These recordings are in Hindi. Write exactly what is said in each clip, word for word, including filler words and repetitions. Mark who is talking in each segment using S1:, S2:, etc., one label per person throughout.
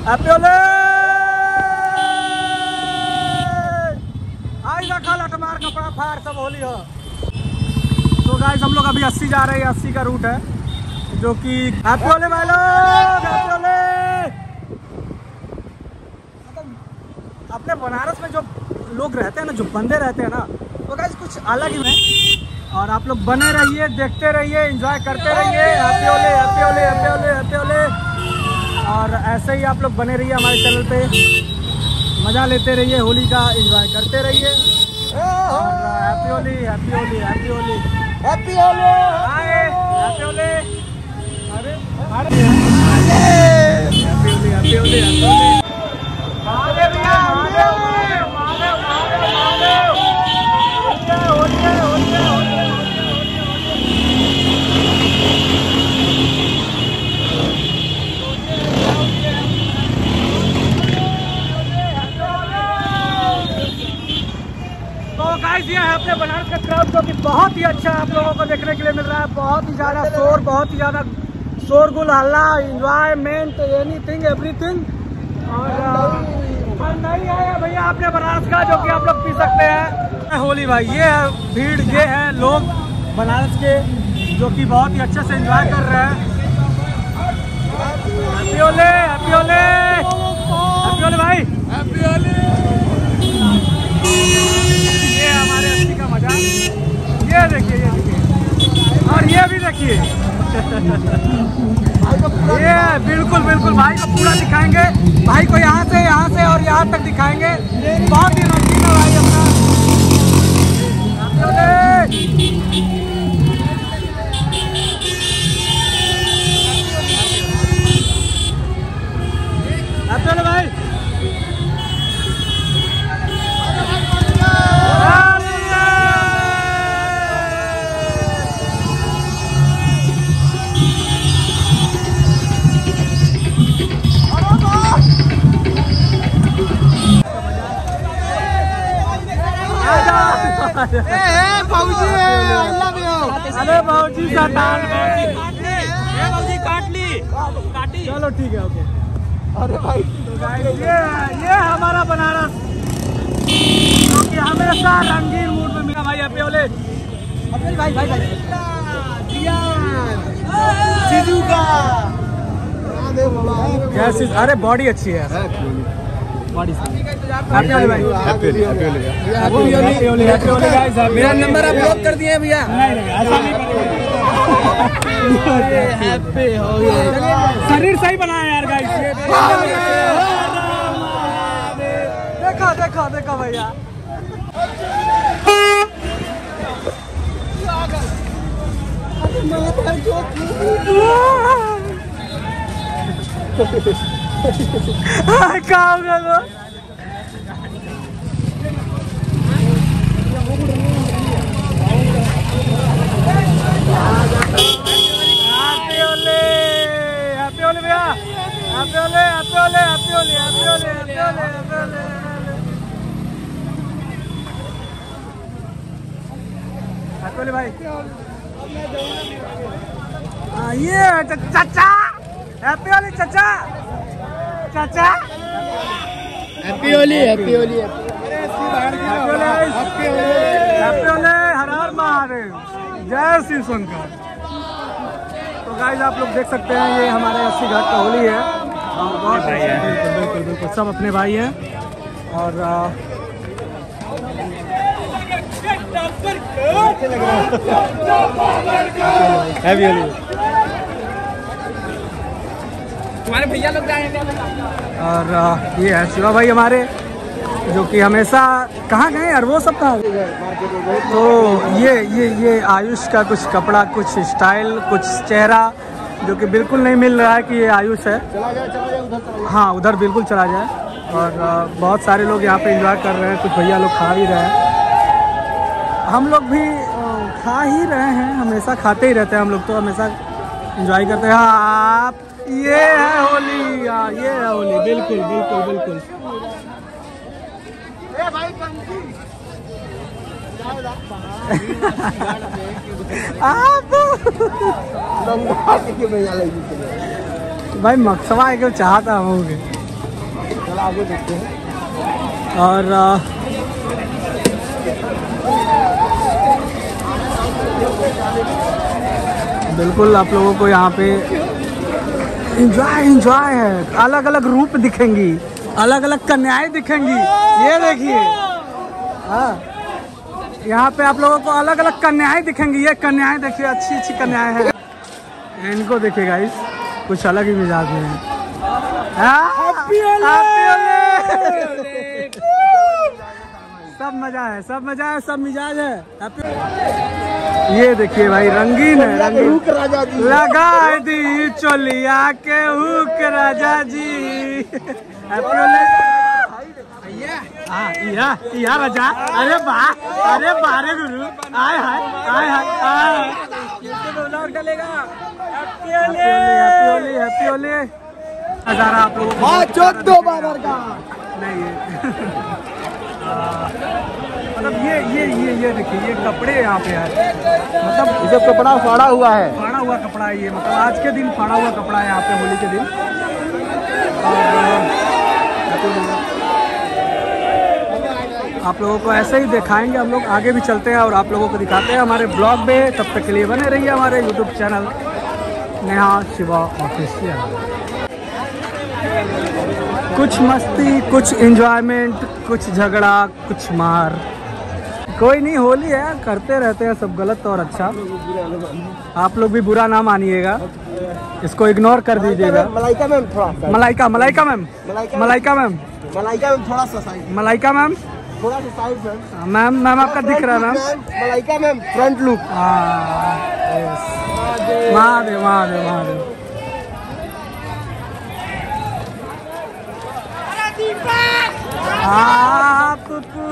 S1: हैप्पी होली। आई ना खाला टमार कपड़ा फाड़ सब होली हो। तो गाइस हम लोग अभी अस्सी जा रहे हैं, अस्सी का रूट है जो कि हैप्पी होली भाई लोग, हैप्पी होली। अपने बनारस में जो लोग रहते हैं ना, जो बंदे रहते हैं ना, तो गाइस कुछ अलग ही है। और आप लोग बने रहिए, देखते रहिए, एंजॉय करते रहिए। Happy Holi, happy Holi, happy Holi, happy Holi. और ऐसे ही आप लोग बने रहिए हमारे चैनल पे, मज़ा लेते रहिए, होली का एंजॉय करते रहिए। और happy Holi, happy Holi, happy Holi, happy Holi, happy Holi. अरे अरे happy Holi, happy Holi, happy Holi. ये है अपने बनारस का क्राउड जो कि बहुत ही अच्छा आप लोगों को देखने के लिए मिल रहा है। बहुत ही ज़्यादा शोर, बहुत ही ज़्यादा शोरगुल, हल्ला, एंजॉयमेंट, एनीथिंग एवरीथिंग। और नहीं आया भैया आपने बनारस का जो कि आप लोग पी सकते हैं। होली भाई ये है भीड़, ये है लोग बनारस के जो कि बहुत ही अच्छे से एंजॉय कर रहे हैं। Happy Holi, happy Holi, happy Holi भाई, हैप्पी होली। ये हमारे अस्सी का मजा, ये देखिए, ये देखिए, और ये भी देखिए। ये बिल्कुल बिल्कुल भाई को पूरा दिखाएंगे, भाई को यहाँ से यहाँ से और यहाँ तक दिखाएंगे। बहुत ही नजदीक है भाई अपना। हैप्पी भाई, अरे भाजी शैतान, भाजी काट ली, काटी। चलो ठीक है, ओके। अरे भाई तो गाइस ये ये हमारा बनारस जो कि हमेशा रंगीन मूड में मिला भाई। हैप्पी होली भाई, भाई भाई सीधू का कैसी, अरे बॉडी अच्छी है बॉडी। हैप्पी होली भाई, happy Holi, happy Holi, happy Holi, happy Holi guys. मेरा नंबर आप ब्लॉक कर दिए भैया। नहीं नहीं ऐसा नहीं करेंगे। हैप्पी होली, शरीर सही बनाया यार गाइस। देखो देखो देखो भैया, क्या हो गया? हैप्पी होली, हैप्पी होली भैया, happy Holi, happy Holi, happy Holi, happy Holi, happy Holi, happy Holi, happy Holi भाई। ये चाचा, हैप्पी होली चाचा, चाचा happy Holi, happy Holi, happy Holi, हर हर महादेव, जय श्री शंकर। तो गाइस आप लोग देख सकते हैं ये हमारे अस्सी घाट का होली है और बहुत बिल्कुल बिल्कुल बिल्कुल सब अपने भाई हैं। और हैप्पी होली तुम्हारे भैया लोग जाएंगे। और ये है शिवा भाई हमारे जो कि हमेशा कहाँ गए और वो सब कहाँ। तो ये ये ये आयुष का कुछ कपड़ा, कुछ स्टाइल, कुछ चेहरा जो कि बिल्कुल नहीं मिल रहा है कि ये आयुष है। हाँ उधर बिल्कुल चला जाए। और बहुत सारे लोग यहाँ पे एंजॉय कर रहे हैं, कुछ भैया लोग खा भी रहे हैं, हम लोग भी खा ही रहे हैं, हमेशा खाते ही रहते हैं हम लोग, तो हमेशा एंजॉय करते हैं। हाँ आप ये है होली, हाँ ये है होली, बिल्कुल बिल्कुल बिल्कुल। आप भाई मक्सवा एक चाहता हूँ
S2: चलो आगे देखते हैं।
S1: और बिल्कुल आप लोगों को यहाँ पे एंजॉय एंजॉय है। अलग अलग रूप दिखेंगी, अलग अलग कन्याएं दिखेंगी। ये देखिए, हाँ यहाँ पे आप लोगों को अलग अलग कन्याएं दिखेंगी। ये कन्याएं देखिए, अच्छी अच्छी कन्याएं हैं। इनको देखिए गाइस, कुछ अलग ही मिजाज में है। सब मजा है, सब मजा है, सब मिजाज है। ये देखिए भाई, रंगीन है, रंगीन राजा जी लगा दी चोलिया के हुक राजा जी। या या राजा, अरे वाह, अरे बारे गुरु, आय हाय आय हाय आय। हैप्पी होली नजारा आप लोगों को
S2: दो बाबर का
S1: नहीं है। मतलब ये ये ये ये देखिए, ये कपड़े यहाँ पे यार, मतलब
S2: ये कपड़ा फाड़ा हुआ है,
S1: फाड़ा हुआ कपड़ा है ये। मतलब आज के दिन फाड़ा हुआ कपड़ा है यहाँ पे होली के दिन। आप लोगों को ऐसे ही दिखाएंगे, हम लोग आगे भी चलते हैं और आप लोगों को दिखाते हैं हमारे ब्लॉग में। तब तक के लिए बने रहिए हमारे YouTube channel Neha Shiva official. कुछ मस्ती, कुछ एंजॉयमेंट, कुछ झगड़ा, कुछ मार, कोई नहीं, होली है, करते रहते हैं सब गलत और अच्छा। आप लोग भी बुरा ना मानिएगा, इसको इग्नोर कर दीजिएगा।
S2: मलाइका मैम थोड़ा सा,
S1: Malaika Malaika ma'am Malaika ma'am
S2: Malaika ma'am थोड़ा सा साइड,
S1: मलाइका मैम
S2: थोड़ा सा साइड मैम।
S1: मैम मैम आपका दिख रहा है ma'am.
S2: Malaika ma'am front look.
S1: Mahadev Mahadev Mahadev. आप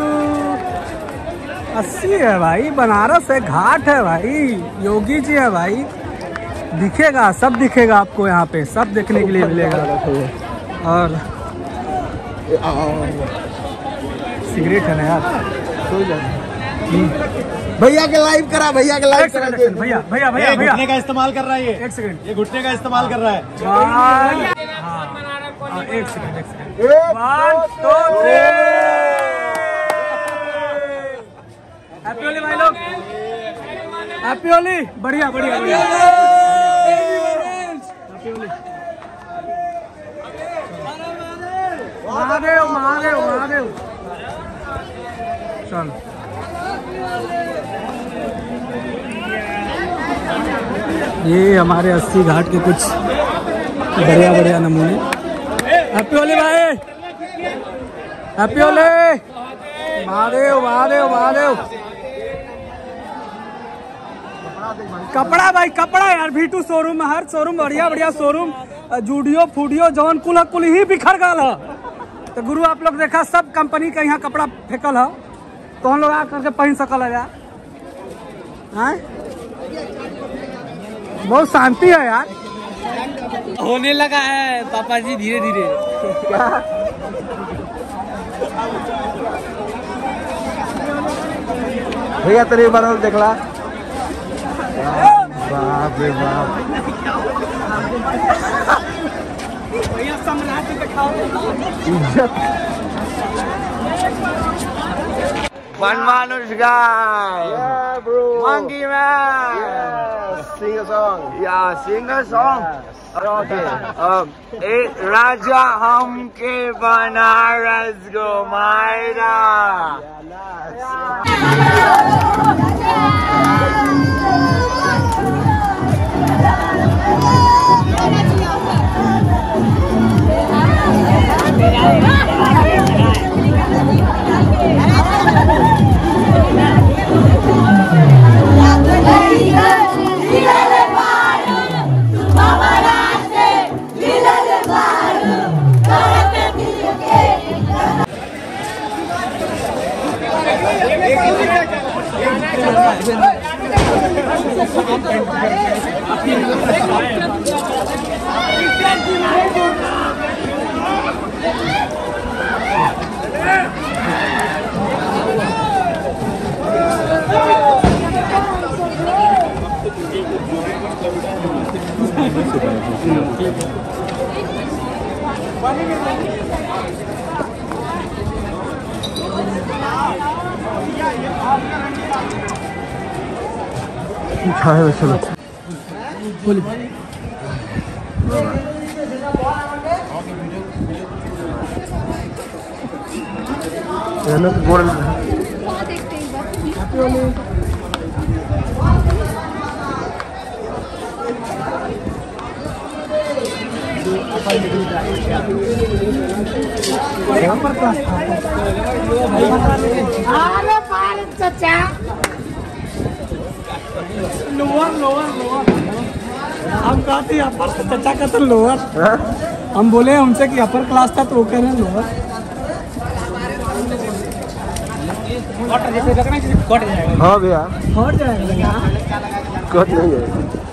S1: अस्सी है भाई, बनारस है, घाट है भाई, योगी जी है भाई। दिखेगा, सब दिखेगा आपको यहाँ पे, सब देखने के लिए मिलेगा। और सिगरेट है ना यार,
S2: भैया के लाइव करा, भैया के लाइव करा।
S1: भैया भैया भैया भैया
S3: घुटने का इस्तेमाल कर रहा है ये।
S1: एक सेकंड,
S3: ये घुटने का इस्तेमाल कर रहा है।
S1: हाँ, एक सेकंड एक second. One two three. Happy Holi भाई लोग, हैप्पी होली। बढ़िया बढ़िया बढ़िया, हैप्पी होली। महादेव महादेव महादेव। चल ये हमारे अस्सी घाट के कुछ बढ़िया बढ़िया नमूने। हैप्पी होली भाई, हैप्पी होली। महादेव महादेव महादेव। कपड़ा भाई, कपड़ा यार, भी टू शोरूम, हर शोरूम बढ़िया बढ़िया शोरूम, जूडियो फूडियो जौन कुल कुल ही बिखर गल है। तो गुरु आप लोग देखा, सब कंपनी का यहाँ कपड़ा फेंकल है, तो हम लोग आ करके पहन सकल है यार। बहुत शांति है यार,
S4: होने लगा है पापा जी धीरे धीरे।
S2: भैया तेरे बार देखला, बाप रे बाप।
S1: भैया सम्राट दिखाओ।
S2: One Manus guy. Yeah, bro. Monkey man. Yes. Sing a song.
S3: Yeah, sing a song.
S2: Yes.
S3: Okay. um, ए राजा हमके बनारस घुमाएगा।
S1: Vale,
S2: चलो
S1: लोअर लोअर लोअर हम कहते हैं अपर, चाचा का तो लोअर। हम बोले हमसे कि अपर क्लास था तो वो कह रहे हैं लोअर।
S2: हाँ भैया
S1: हट जाएगा
S2: कट नहीं जाएगा।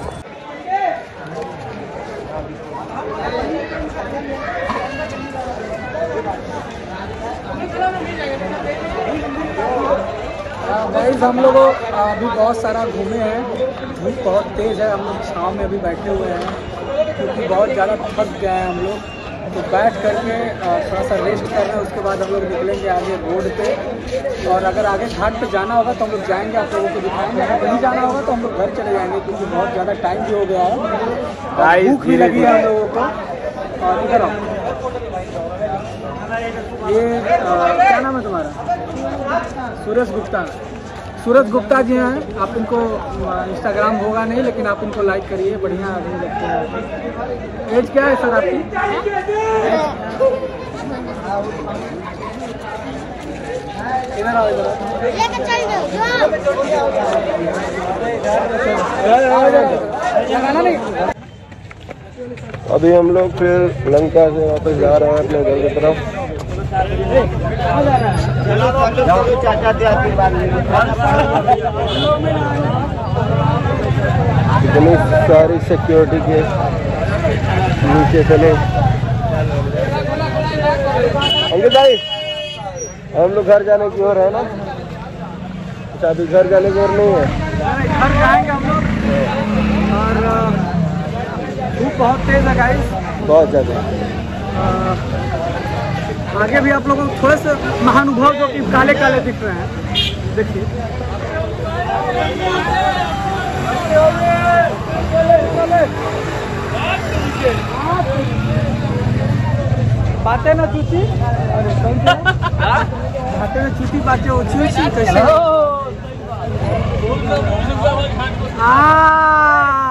S1: गाइस हम लोग अभी बहुत सारा घूमे हैं, धूप बहुत तेज़ है, हम लोग छाँव में अभी बैठे हुए हैं क्योंकि बहुत ज़्यादा थक गए हैं हम लोग। तो बैठ करके थोड़ा सा रेस्ट कर रहे हैं, उसके बाद हम लोग निकलेंगे आगे रोड पे। और अगर आगे घाट पे जाना होगा तो हम लोग जाएंगे, आप लोगों को दिखाएंगे। अगर नहीं जाना होगा तो हम लोग घर चले जाएंगे क्योंकि बहुत ज़्यादा टाइम भी हो गया है, भूख भी लगी है हम लोगों को। और इधर आओ, ये आ, क्या नाम है तुम्हारा? सूरज गुप्ता। सूरज गुप्ता जी हैं, आप इनको इंस्टाग्राम होगा नहीं लेकिन आप इनको लाइक करिए, बढ़िया आदमी लगते हैं। एज क्या है सर आपकी? इधर आओ, इधर लगाना नहीं।
S2: अभी हम लोग फिर लंका से वापस जा रहे हैं अपने घर की तरफ। इतनी सारी सिक्योरिटी के नीचे चले। अंकित भाई हम लोग घर जाने की ओर है ना? अच्छा अभी घर जाने की ओर नहीं है,
S1: घर जाएंगे हम लोग। और धूप बहुत तेज है गाइस,
S2: बहुत ज़्यादा।
S1: आगे भी आप लोगों को थोड़े से महानुभव जो कि काले काले दिख रहे हैं, देखिए। बातें ना चूची, बातें ना चूची, बातें ऊँची ऊँची कैसे? आ